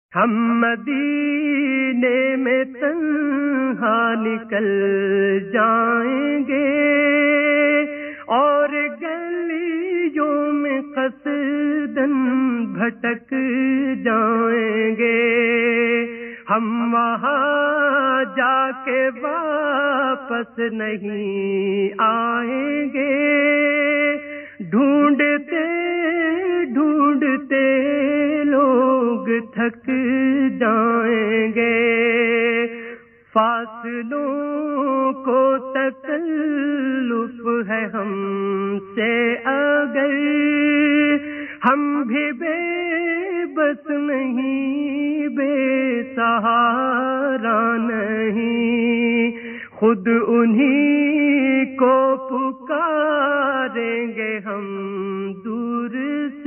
ہم مدینے میں تنہا نکل جائیں گے اور گلیوں میں قصداً بھٹک جائیں گے. ہم وہاں جا کے واپس نہیں آئیں گے. ڈھونڈتے ڈھونڈتے لوگ تھک جائیں گے. فاصلوں کو تکلف ہے ہم سے اگر ہم بھی بے بس نہیں، بے سہارا نہیں. خود انہی کو پکاریں گے ہم دور